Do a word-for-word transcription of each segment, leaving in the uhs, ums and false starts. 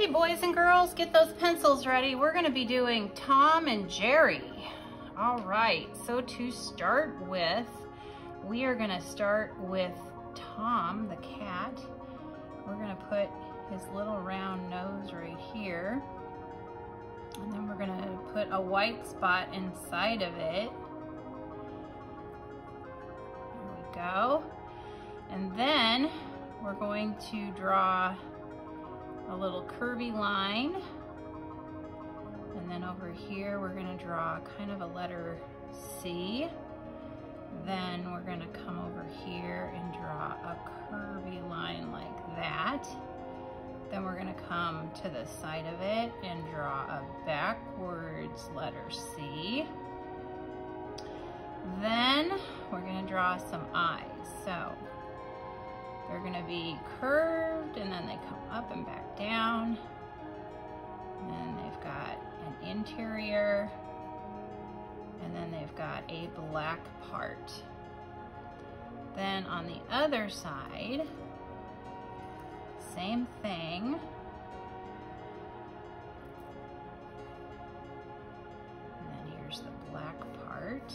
Alrighty, boys and girls, get those pencils ready. We're gonna be doing Tom and Jerry. All right, so to start with, we are gonna start with Tom, the cat. We're gonna put his little round nose right here. And then we're gonna put a white spot inside of it. There we go. And then we're going to draw a little curvy line. And then over here, we're gonna draw kind of a letter C. Then we're gonna come over here and draw a curvy line like that. Then we're gonna come to the side of it and draw a backwards letter C. Then we're gonna draw some eyes. So they're gonna be curved and then they come up and back down. And then they've got an interior and then they've got a black part. Then on the other side, same thing. And then here's the black part.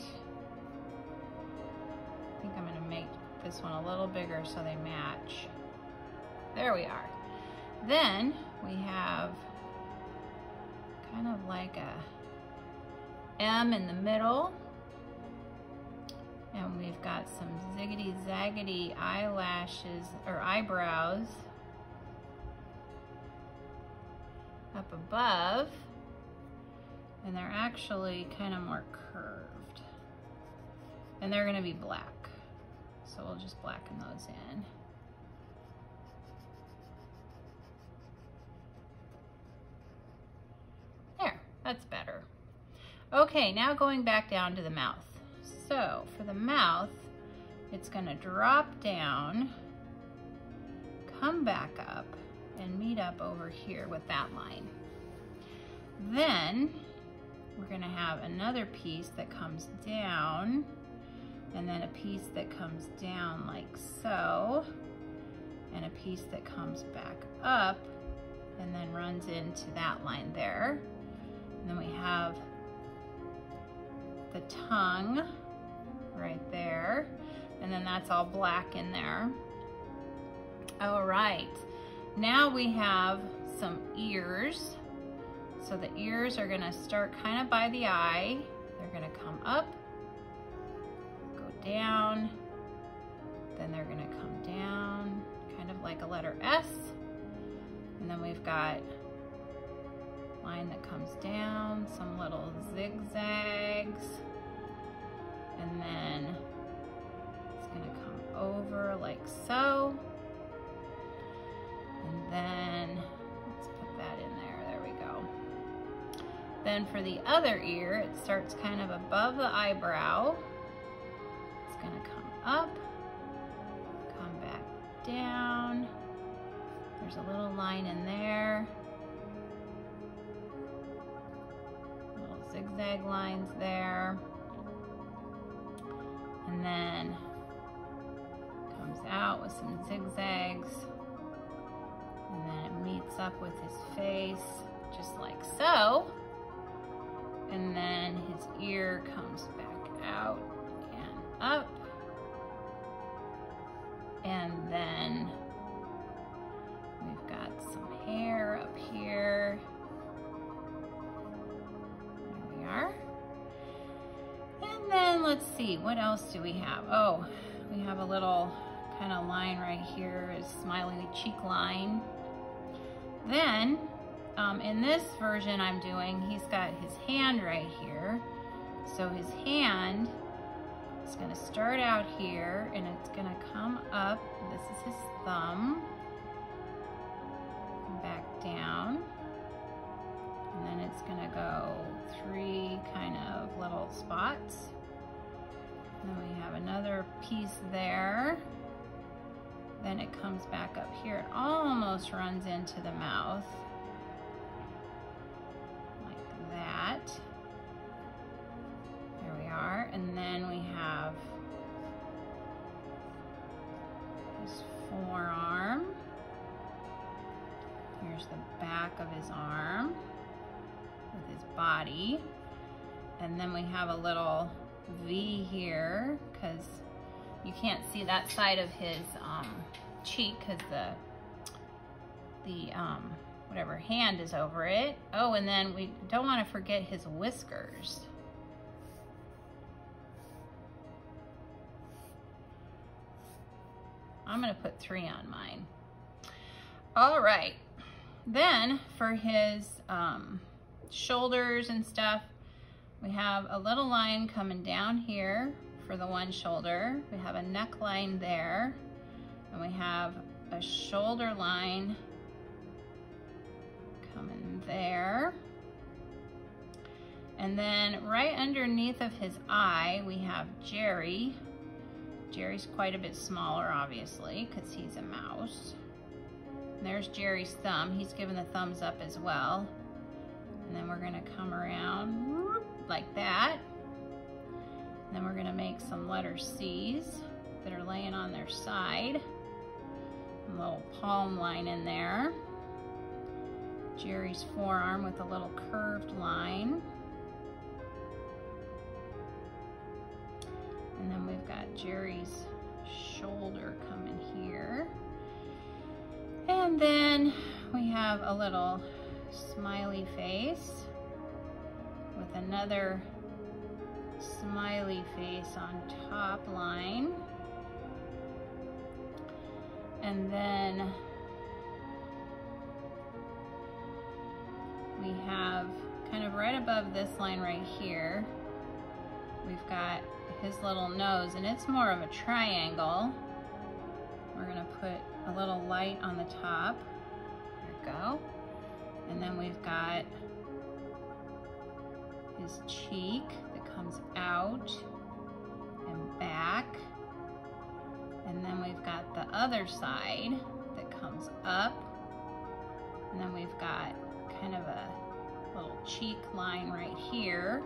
I think I'm gonna make this one a little bigger so they match. There we are. Then we have kind of like a M in the middle. And we've got some ziggity zaggity eyelashes or eyebrows up above. And they're actually kind of more curved. And they're gonna be black. So we'll just blacken those in. There, that's better. Okay, now going back down to the mouth. So for the mouth, it's gonna drop down, come back up, and meet up over here with that line. Then we're gonna have another piece that comes down, and then a piece that comes down like so, and a piece that comes back up and then runs into that line there. And then we have the tongue right there, and then that's all black in there. All right, now we have some ears. So the ears are gonna start kind of by the eye. They're gonna come up, down, then they're gonna come down, kind of like a letter S, and then we've got a line that comes down, some little zigzags, and then it's gonna come over like so, and then let's put that in there, there we go. Then for the other ear, it starts kind of above the eyebrow. Gonna come up, come back down. There's a little line in there. Little zigzag lines there. And then comes out with some zigzags. And then it meets up with his face, just like so. And then his ear comes back out up, and then we've got some hair up here. There we are. And then let's see, what else do we have? Oh, we have a little kind of line right here, a smiley cheek line. Then um, in this version I'm doing, he's got his hand right here. So his hand, it's gonna start out here and it's gonna come up. This is his thumb. Back down. And then it's gonna go three kind of little spots. And then we have another piece there. Then it comes back up here. It almost runs into the mouth. Like that. There we are. And then we have his forearm. Here's There's the back of his arm with his body. And then we have a little V here because you can't see that side of his um, cheek because the, the um, whatever hand is over it. Oh, and then we don't want to forget his whiskers. I'm gonna put three on mine. All right, then for his um, shoulders and stuff, we have a little line coming down here for the one shoulder. We have a neckline there, and we have a shoulder line coming there. And then right underneath of his eye, we have Jerry. Jerry's quite a bit smaller, obviously, because he's a mouse. And there's Jerry's thumb. He's giving the thumbs up as well. And then we're gonna come around whoop, like that. And then we're gonna make some letter C's that are laying on their side. A little palm line in there. Jerry's forearm with a little curved line. And then we've got Jerry's shoulder coming here. And then we have a little smiley face with another smiley face on top line. And then we have kind of right above this line right here, we've got his little nose, and it's more of a triangle. We're gonna put a little light on the top. There we go. And then we've got his cheek that comes out and back. And then we've got the other side that comes up. And then we've got kind of a little cheek line right here.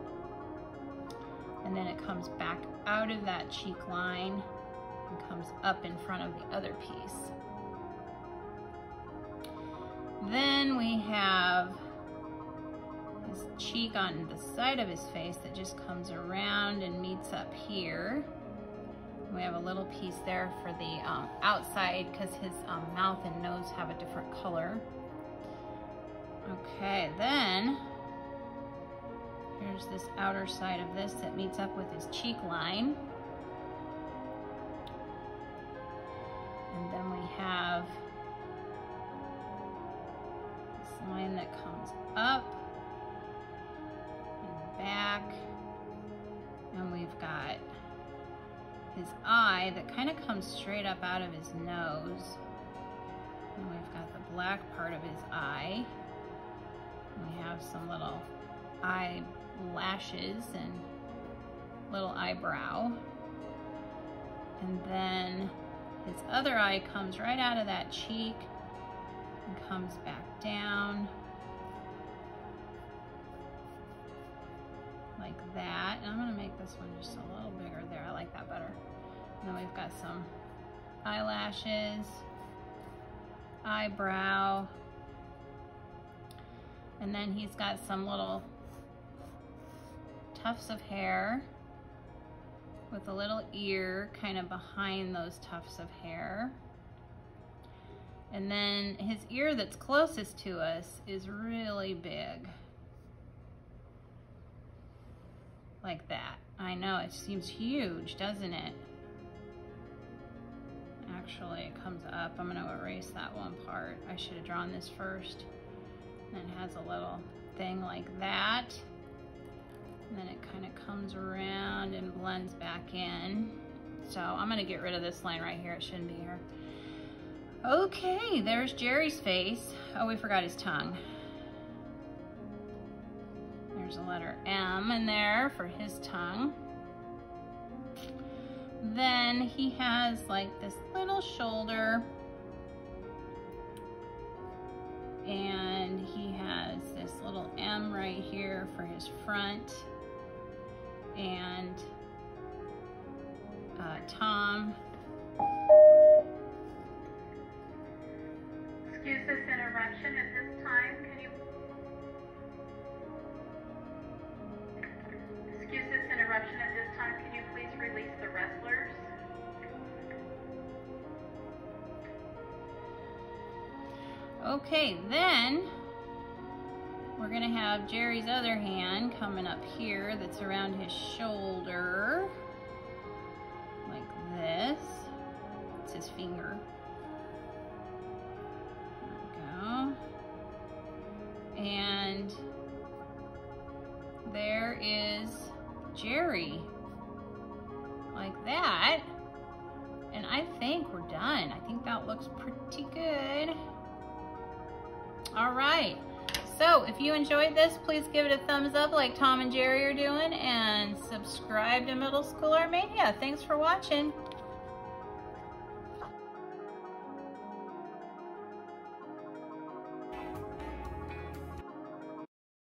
And then it comes back out of that cheek line and comes up in front of the other piece. Then we have his cheek on the side of his face that just comes around and meets up here. We have a little piece there for the um, outside because his um, mouth and nose have a different color. Okay, then here's this outer side of this that meets up with his cheek line. And then we have this line that comes up and back. And we've got his eye that kind of comes straight up out of his nose. And we've got the black part of his eye. And we have some little eye lashes and little eyebrow. And then his other eye comes right out of that cheek and comes back down like that. And I'm gonna make this one just a little bigger there. I like that better. And then we've got some eyelashes, eyebrow, and then he's got some little tufts of hair with a little ear kind of behind those tufts of hair. And then his ear that's closest to us is really big. Like that. I know, it seems huge, doesn't it? Actually, it comes up. I'm gonna erase that one part. I should have drawn this first. And it has a little thing like that. And then it kind of comes around and blends back in. So I'm gonna get rid of this line right here. It shouldn't be here. Okay, there's Jerry's face. Oh, we forgot his tongue. There's a letter M in there for his tongue. Then he has like this little shoulder. And he has this little M right here for his front. And uh, Tom. Excuse this interruption. Okay, then we're gonna have Jerry's other hand coming up here that's around his shoulder, like this. It's his finger. There we go. And there is Jerry, like that. And I think we're done. I think that looks pretty good. All right, so if you enjoyed this, please give it a thumbs up like Tom and Jerry are doing, and subscribe to Middle School Art Mania. Thanks for watching.